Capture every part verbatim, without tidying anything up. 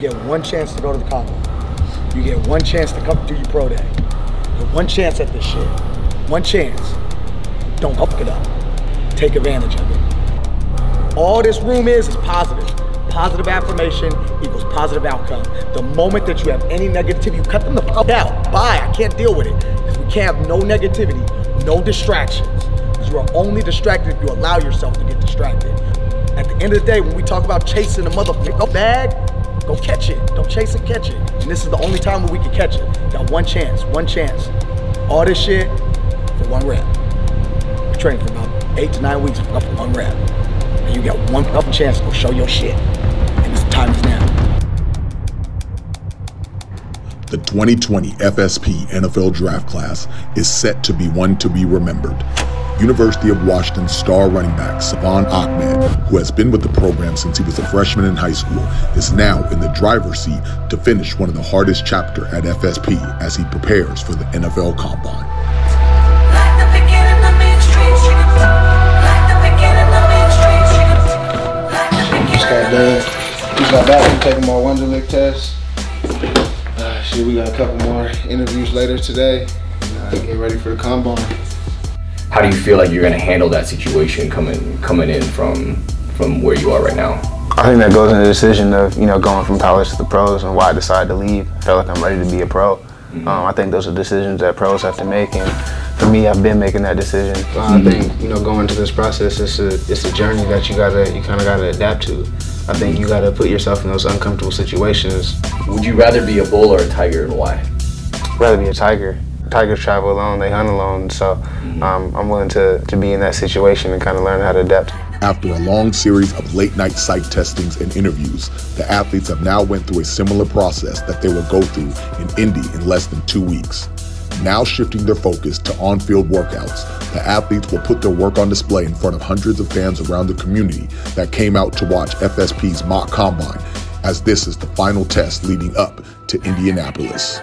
You get one chance to go to the combine. You get one chance to come do your pro day. You get one chance at this shit. One chance. Don't fuck it up. Take advantage of it. All this room is is positive. Positive affirmation equals positive outcome. The moment that you have any negativity, you cut them the fuck out. Bye, I can't deal with it. Because we can't have no negativity, no distractions. Because you are only distracted if you allow yourself to get distracted. At the end of the day, when we talk about chasing a motherfucking bag, go catch it. Don't chase it, catch it. And this is the only time where we can catch it. Got one chance, one chance. All this shit for one rep. We're training for about eight to nine weeks for one rep. And you got one fucking chance to go show your shit. And this time is now. The twenty twenty F S P N F L Draft Class is set to be one to be remembered. University of Washington star running back Salvon Ahmed, who has been with the program since he was a freshman in high school, is now in the driver's seat to finish one of the hardest chapters at F S P as he prepares for the N F L Combine. Just got done. Just got back from taking my Wonderlic test. Uh, shit, we got a couple more interviews later today. Uh, get ready for the Combine. How do you feel like you're going to handle that situation coming coming in from from where you are right now? I think that goes into the decision of, you know, going from college to the pros and why I decided to leave. I felt like I'm ready to be a pro. Mm-hmm. um, I think those are decisions that pros have to make, and for me, I've been making that decision. I think, you know, going into this process, it's a it's a journey that you gotta you kind of gotta adapt to. I think you gotta put yourself in those uncomfortable situations. Would you rather be a bull or a tiger, and why? I'd rather be a tiger. Tigers travel alone, they hunt alone, so um, I'm willing to, to be in that situation and kind of learn how to adapt. After a long series of late-night psych testings and interviews, the athletes have now went through a similar process that they will go through in Indy in less than two weeks. Now shifting their focus to on-field workouts, the athletes will put their work on display in front of hundreds of fans around the community that came out to watch F S P's mock combine, as this is the final test leading up to Indianapolis.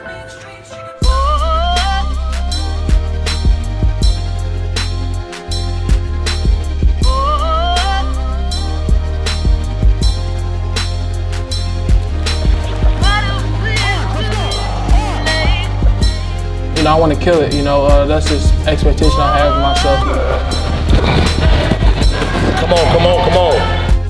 You know, I want to kill it, you know, uh, that's just expectation I have of myself. Come on, come on, come on.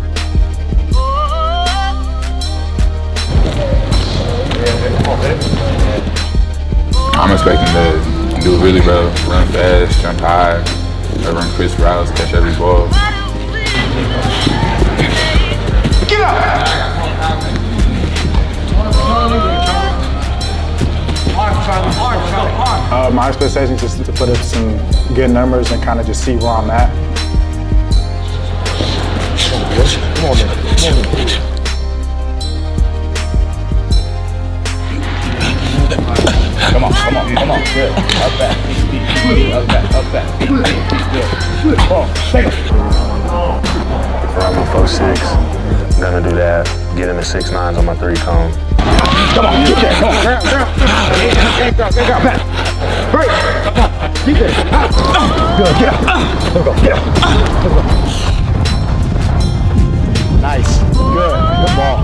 I'm expecting to do really well, run fast, jump high, run Chris routes, catch every ball. Get up! Uh, my expectation is just to put up some good numbers and kind of just see where I'm at. Come on, man. Come on, come on, come on. Good. Up back. Up back, up back. Good. Come on, take it. I'm a four six. Gonna do that. Get in the six nines on my three cone. Come on, get there. Come on, girl, girl. Get girl, get girl, back. Break. Keep it. Good, get up. Let's go, get up. Let's go. Nice. Good. Good ball.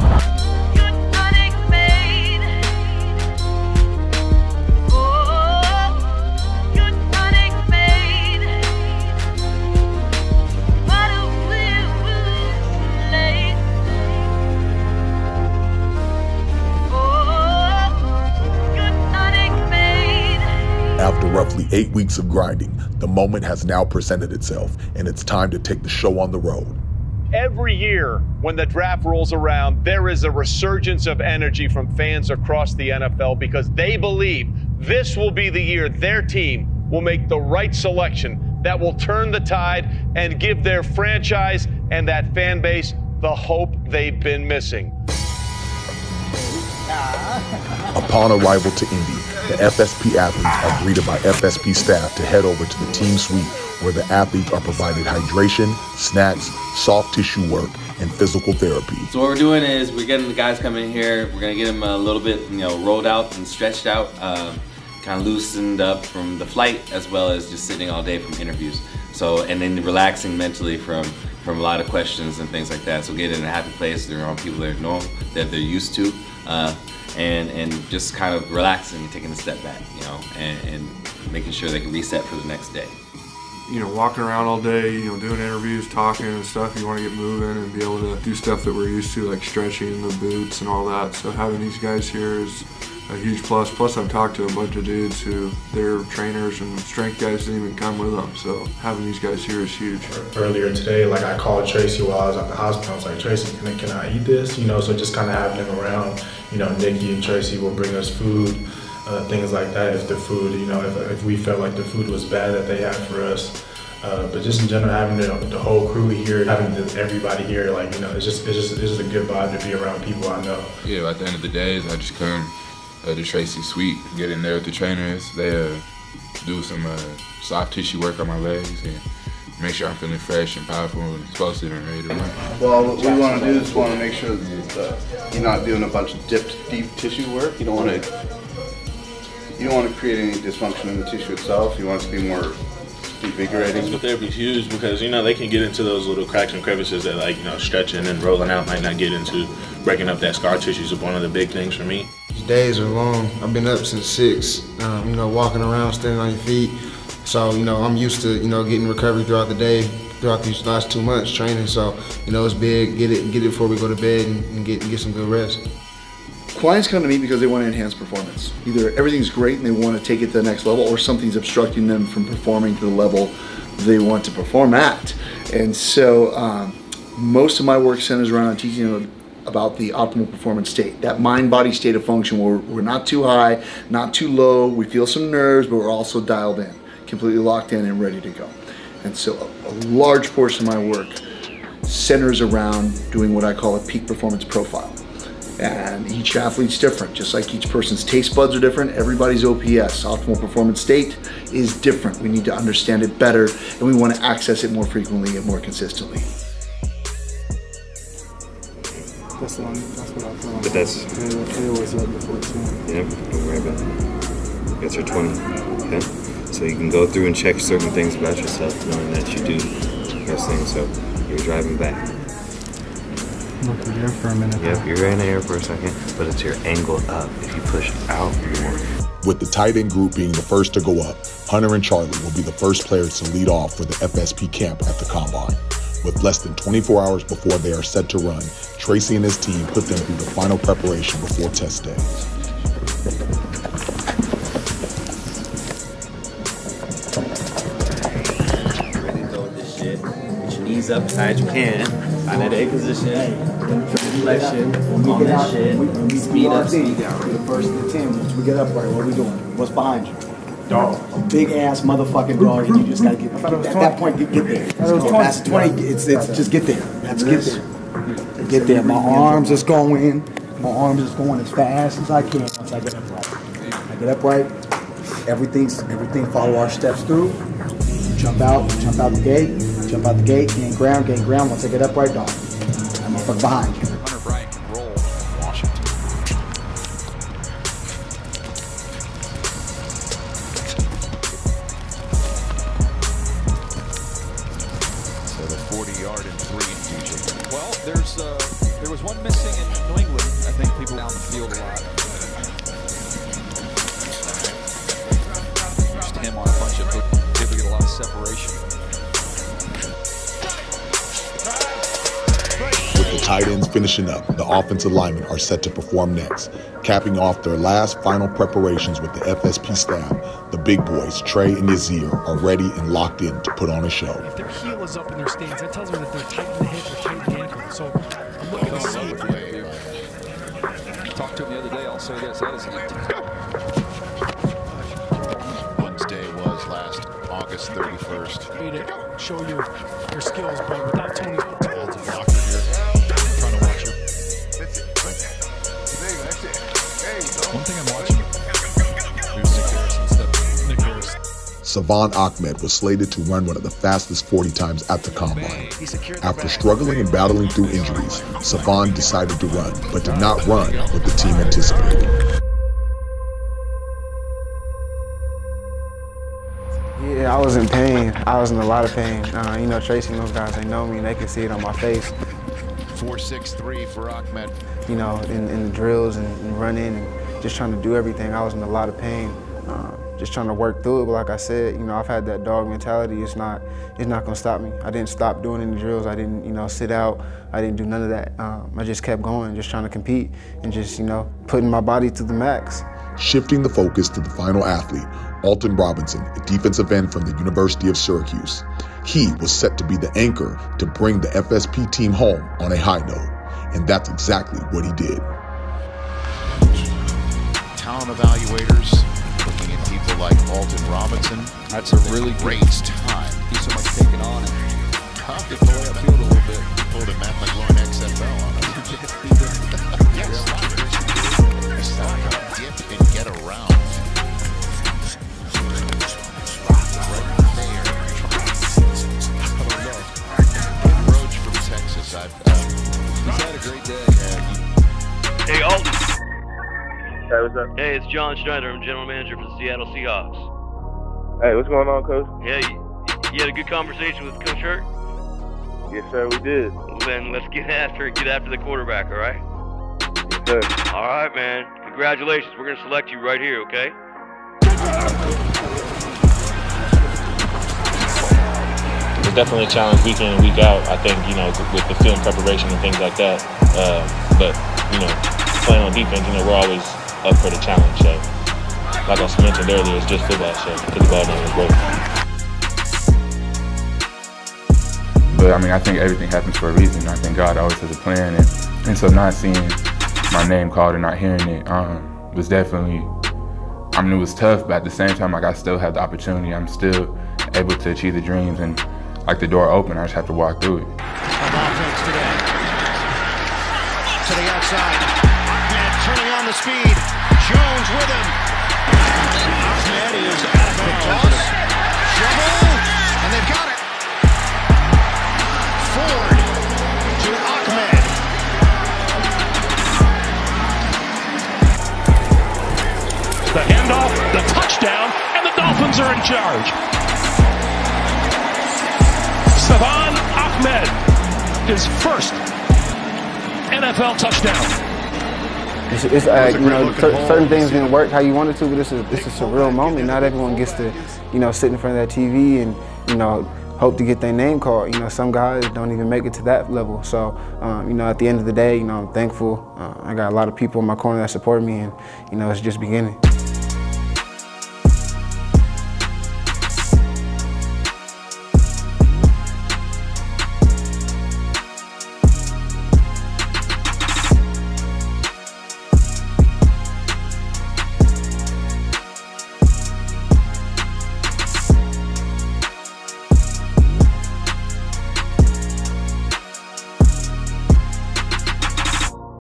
After roughly eight weeks of grinding, the moment has now presented itself, and it's time to take the show on the road. Every year when the draft rolls around, there is a resurgence of energy from fans across the N F L because they believe this will be the year their team will make the right selection that will turn the tide and give their franchise and that fan base the hope they've been missing. Upon arrival to Indy, the F S P athletes are greeted by F S P staff to head over to the team suite, where the athletes are provided hydration, snacks, soft tissue work, and physical therapy. So what we're doing is we're getting the guys coming in here. We're gonna get them a little bit, you know, rolled out and stretched out, um, kind of loosened up from the flight, as well as just sitting all day from interviews. So, and then relaxing mentally from from a lot of questions and things like that. So get in a happy place. They're around people that know that they're used to. uh, and and just kind of relaxing and taking a step back, you know, and, and making sure they can reset for the next day. You know, walking around all day, you know, doing interviews, talking and stuff, you want to get moving and be able to do stuff that we're used to, like stretching in the boots and all that. So having these guys here is a huge plus. Plus I've talked to a bunch of dudes who their trainers and strength guys didn't even come with them. So having these guys here is huge. Earlier today, like I called Tracy while I was at the hospital. I was like, Tracy, can I, can I eat this? You know, so just kind of having them around, you know, Nikki and Tracy will bring us food, uh, things like that. If the food, you know, if, if we felt like the food was bad that they had for us. Uh, but just in general, having the, the whole crew here, having the, everybody here, like, you know, it's just, it's just, it's just a good vibe to be around people I know. Yeah, at the end of the day, I just come uh, to Tracy Suite, get in there with the trainers. They uh, do some uh, soft tissue work on my legs and make sure I'm feeling fresh and powerful and explosive and ready to run. Well, what we want to do is want to make sure that uh, you're not doing a bunch of dipped, deep tissue work. You don't want to, you don't want to create any dysfunction in the tissue itself. You want it to be more invigorating. Physical therapy is huge because, you know, they can get into those little cracks and crevices that, like, you know, stretching and rolling out might not get into. Breaking up that scar tissue is one of the big things for me. These days are long. I've been up since six, um, you know, walking around, standing on your feet. So, you know, I'm used to, you know, getting recovery throughout the day, throughout these last two months training. So, you know, it's big. Get it, get it before we go to bed and, and get, get some good rest. Clients come to me because they want to enhance performance. Either everything's great and they want to take it to the next level, or something's obstructing them from performing to the level they want to perform at. And so um, most of my work centers around teaching them about the optimal performance state, that mind-body state of function where we're not too high, not too low, we feel some nerves, but we're also dialed in, completely locked in and ready to go. And so a, a large portion of my work centers around doing what I call a peak performance profile. And each athlete's different, just like each person's taste buds are different, everybody's O P S, optimal performance state, is different. We need to understand it better, and we want to access it more frequently and more consistently. That's, long, that's what I feel like. But that's... It was up to fourteen. Yep, don't worry about it. That's your twenty, okay? So you can go through and check certain things about yourself, knowing that you do wrestling, so you're driving back. Look in the air for a minute. Yep, you're in the air for a second, but it's your angle up. If you push out more. With the tight end group being the first to go up, Hunter and Charlie will be the first players to lead off for the F S P camp at the Combine. With less than twenty-four hours before they are set to run, Tracy and his team put them through the final preparation before test day. Ready to go with this shit. Get your knees up as high as you can. Find that A position. Reflection on that shit. Speed up, speed down. The first to ten, once we get up right, what are we doing? What's behind you? Dog. A big ass motherfucking dog, and you just gotta get, get at that point, get, get there. So that's twenty, it's, it's just get there. That's get there. Get there. My arms is going. My arms is going as fast as I can once I get upright. I get upright, everything's, everything follow our steps through. Jump out, jump out the gate, jump out the gate, gain ground, gain ground. Once I get upright, dog. I'm motherfucker behind you. Hunter Bryant can roll from Washington. So the forty-yard and three infusion. Well, there's uh, there was one missing in New England. I think people down the field a lot. Used him on a bunch of able to get a lot of separation. With the tight ends finishing up, the offensive linemen are set to perform next. Capping off their last final preparations with the F S P staff, the big boys, Trey and Yazir, are ready and locked in to put on a show. If their heel is up in their stance, that tells me that they're tight in the hip or tight in the ankle. So I'm looking to see. Talked to him the other day, I'll say this, that is an Wednesday was last August thirty-first. Way to show your, your skills, but without Tony's One thing I'm watching is Nick Harris instead of Nick Harris. Savon Ahmed was slated to run one of the fastest forty times at the Combine. After struggling and battling through injuries, Savon decided to run, but did not run what the team anticipated. Yeah, I was in pain. I was in a lot of pain. Uh, you know, Tracy and those guys, they know me, and they can see it on my face. four six three for Ahmed. You know, in, in the drills and, and running and just trying to do everything, I was in a lot of pain. Uh, just trying to work through it, but like I said, you know, I've had that dog mentality. It's not, it's not gonna stop me. I didn't stop doing any drills. I didn't, you know, sit out. I didn't do none of that. Um, I just kept going, just trying to compete and just, you know, putting my body to the max. Shifting the focus to the final athlete, Alton Robinson, a defensive end from the University of Syracuse. He was set to be the anchor to bring the F S P team home on a high note, and that's exactly what he did. Talent evaluators looking at people like Alton Robinson. That's a really great time. He's so much taken on and Tough to pull that field a little bit. He pulled a Matt McLaurin X F L on him. Yes, he's trying to dip and get around. Roach from Texas. I've, uh, he's had a great day. Yeah, hey, Alton. Hey, what's up? Hey, it's John Schneider. I'm general manager for the Seattle Seahawks. Hey, what's going on, Coach? Yeah, you, you had a good conversation with Coach Hurt? Yes, sir, we did. Well, then let's get after it. Get after the quarterback, all right? Yes, sir. All right, man. Congratulations. We're going to select you right here, okay? It's definitely a challenge week in and week out, I think, you know, with the film preparation and things like that. Uh, but, you know, playing on defense, you know, we're always up for the challenge. So, like I mentioned earlier, it's just football, so put the ball down and work. But I mean, I think everything happens for a reason. I think God always has a plan, and, and so not seeing my name called and not hearing it um, was definitely, I mean, it was tough, but at the same time, like, I still have the opportunity. I'm still able to achieve the dreams, and like the door open, I just have to walk through it. Of offense today. To the outside. Ahmed turning on the speed. Jones with him. Ahmed is out of bounds. Shovel, and they've got it. Ford to Ahmed. The handoff, the touchdown, and the Dolphins are in charge. Salvon Ahmed, his first N F L touchdown. It's, it's uh, you know, certain things didn't work how you wanted to, but it's a, it's a surreal moment. Not everyone gets to, you know, sit in front of that T V and, you know, hope to get their name called. You know, some guys don't even make it to that level. So, um, you know, at the end of the day, you know, I'm thankful. Uh, I got a lot of people in my corner that support me, and, you know, it's just beginning.